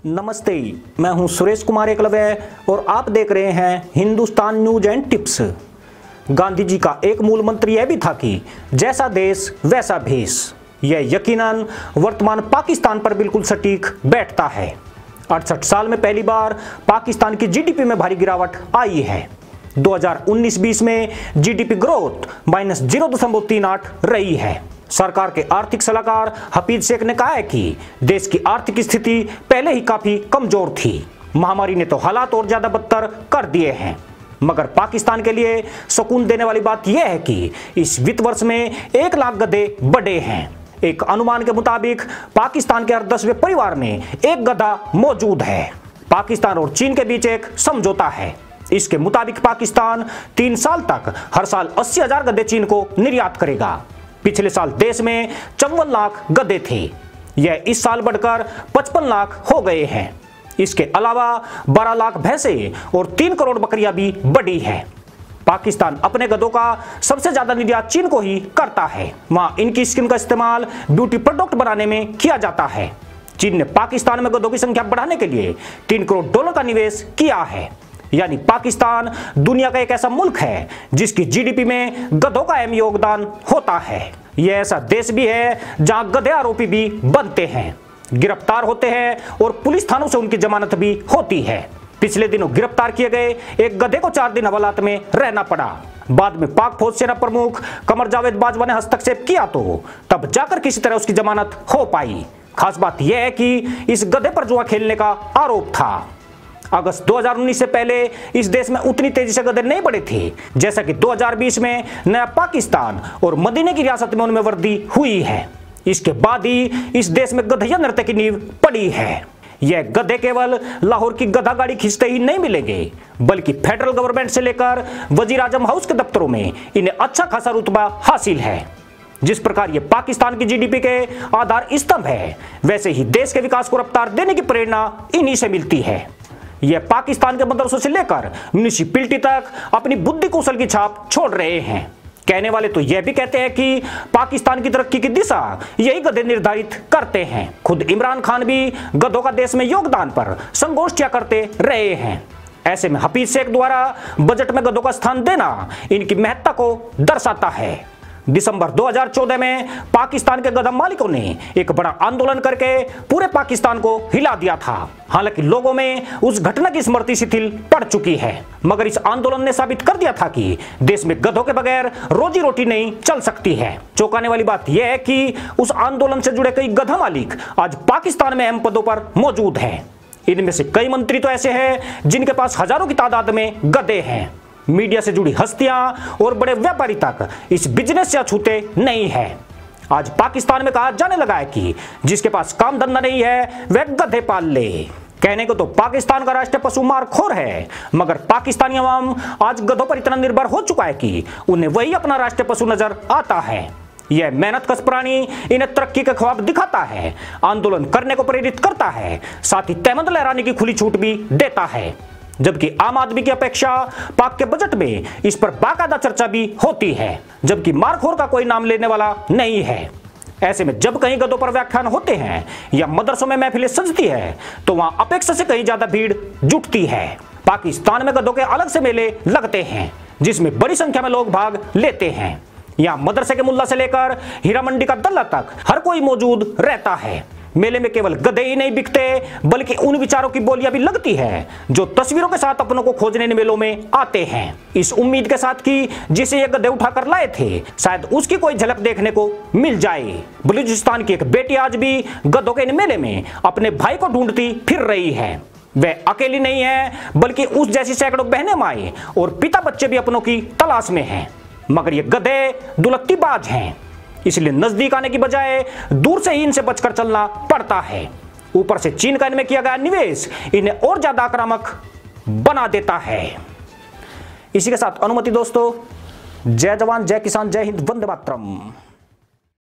नमस्ते, मैं हूं सुरेश कुमार एकलव्य और आप देख रहे हैं Hindustan news and tips. Gandhi ji का एक मूल मंत्र यह भी था कि जैसा देश वैसा भेष। यह यकीनन वर्तमान पाकिस्तान पर बिल्कुल सटीक बैठता है। 68 साल में पहली बार पाकिस्तान की जीडीपी में भारी गिरावट आई है। 2019-20 में जीडीपी ग्रोथ -0.38 रही है। सरकार के आर्थिक सलाहकार हफीज शेख ने कहा है कि देश की आर्थिक स्थिति पहले ही काफी कमजोर थी। महामारी ने तो हालात और ज्यादा बदतर कर दिए हैं। मगर पाकिस्तान के लिए सुकून देने वाली बात यह है कि इस वित्त वर्ष में 1 लाख गधे बढ़े हैं। एक अनुमान के मुताबिक पाकिस्तान के हर 10वें परिवार में एक गधा मौजूद है। पाकिस्तान और चीन के बीच एक समझौता है। इसके मुताबिक पाकिस्तान 3 साल तक हर साल 80,000 गधे चीन को निर्यात करेगा। पिछले साल देश में 54 लाख गधे थे। यह इस साल बढ़कर 55 लाख हो गए हैं। इसके अलावा 12 लाख भैंसें और 3 करोड़ बकरियां भी बढ़ी है। पाकिस्तान अपने गधों का सबसे ज्यादा निर्यात चीन को ही करता है। वहां इनकी स्किन का इस्तेमाल ब्यूटी प्रोडक्ट बनाने में किया जाता है। चीन ने पाकिस्तान में गधों की संख्या बढ़ाने के लिए $3 करोड़ का निवेश किया है। यानी पाकिस्तान दुनिया का एक ऐसा मुल्क है जिसकी जीडीपी में गधों का अहम योगदान होता है। यह ऐसा देश भी है जहां गधे आरोपी भी बनते हैं, गिरफ्तार होते हैं और पुलिस थानों से उनकी जमानत भी होती है। पिछले दिनों गिरफ्तार किए गए एक गधे को 4 दिन हवालात में रहना पड़ा। बाद में पाक फौज सेना प्रमुख कमर जावेद बाजवा ने हस्तक्षेप किया तो तब जाकर किसी तरह उसकी जमानत हो पाई। खास बात यह है कि इस गधे पर जुआ खेलने का आरोप था। अगस्त 2019 से पहले इस देश में उतनी तेजी से गधे नहीं बढ़े थे जैसा कि 2020 में नया पाकिस्तान और मदीने की रियासत में उनमें वृद्धि हुई है। इसके बाद ही इस देश में गधैया नृत्य की नींव पड़ी है। यह गधे केवल लाहौर की गधा गाड़ी खींचते ही नहीं मिलेंगे, बल्कि फेडरल गवर्नमेंट से लेकर वजीर आजम हाउस के दफ्तरों में इन्हें अच्छा खासा रुतबा हासिल है। जिस प्रकार ये पाकिस्तान की जीडीपी के आधार स्तंभ है, वैसे ही देश के विकास को रफ्तार देने की प्रेरणा इन्हीं से मिलती है। यह पाकिस्तान के मदरसों से लेकर म्युनिसिपैलिटी तक अपनी बुद्धि कौशल की छाप छोड़ रहे हैं। कहने वाले तो यह भी कहते हैं कि पाकिस्तान की तरक्की की दिशा यही गधे निर्धारित करते हैं। खुद इमरान खान भी गधों का देश में योगदान पर संगोष्ठियां करते रहे हैं। ऐसे में हफीज शेख द्वारा बजट में गधों का स्थान देना इनकी महत्ता को दर्शाता है। दिसंबर 2014 में पाकिस्तान के गधा मालिकों ने एक बड़ा आंदोलन करके पूरे पाकिस्तान को हिला दिया था। हालांकि लोगों में उस घटना की स्मृति शिथिल पड़ चुकी है, मगर इस आंदोलन ने साबित कर दिया था कि देश में गधों के बगैर रोजी रोटी नहीं चल सकती है। चौंकाने वाली बात यह है कि उस आंदोलन से जुड़े कई गधा मालिक आज पाकिस्तान में अहम पदों पर मौजूद हैं। इनमें से कई मंत्री तो ऐसे हैं जिनके पास हजारों की तादाद में गधे हैं। मीडिया से जुड़ी हस्तियां और बड़े व्यापारी तक इस बिजनेस से अछूते नहीं है। आज पाकिस्तान में कहा जाने लगा है कि जिसके पास काम धंधा नहीं है वह गधे पाल ले। कहने को तो पाकिस्तान का राष्ट्रीय पशु मारखोर है, मगर पाकिस्तानी अवाम आज गधों पर इतना निर्भर हो चुका है कि उन्हें वही अपना राष्ट्रीय पशु नजर आता है। यह मेहनतकश प्राणी इन्हें तरक्की के ख्वाब दिखाता है, आंदोलन करने को प्रेरित करता है, साथ ही तहमत लहराने की खुली छूट भी देता है। जबकि आम आदमी की अपेक्षा पाक के बजट में इस पर बाकायदा चर्चा भी होती है, जबकि मारखोर का कोई नाम लेने वाला नहीं है। ऐसे में जब कहीं गधों पर व्याख्यान होते हैं या मदरसों में महफिलें सजती है तो वहां अपेक्षा से कहीं ज्यादा भीड़ जुटती है। पाकिस्तान में गधों के अलग से मेले लगते हैं जिसमें बड़ी संख्या में लोग भाग लेते हैं। यहाँ मदरसे के मुल्ला से लेकर हीरा मंडी का दल्ला तक हर कोई मौजूद रहता है। मेले में केवल गधे ही नहीं बिकते, बल्कि उन विचारों की बोलियां भी लगती है जो तस्वीरों के साथ अपनों को खोजने इन मेलों में आते हैं, इस उम्मीद के साथ कि जिसे ये गधे उठाकर लाए थे शायद उसकी कोई झलक देखने को मिल जाए। बलूचिस्तान की एक बेटी आज भी गधों के इन मेले में अपने भाई को ढूंढती फिर रही है। वह अकेली नहीं है, बल्कि उस जैसी सैकड़ों बहनें माएं और पिता बच्चे भी अपनों की तलाश में हैं। मगर ये गधे दुलत्तीबाज हैं, इसलिए नजदीक आने की बजाय दूर से ही इनसे बचकर चलना पड़ता है। ऊपर से चीन का इनमें किया गया निवेश इन्हें और ज्यादा आक्रामक बना देता है। इसी के साथ अनुमति दोस्तों, जय जवान जय किसान जय हिंद, वंदे मातरम।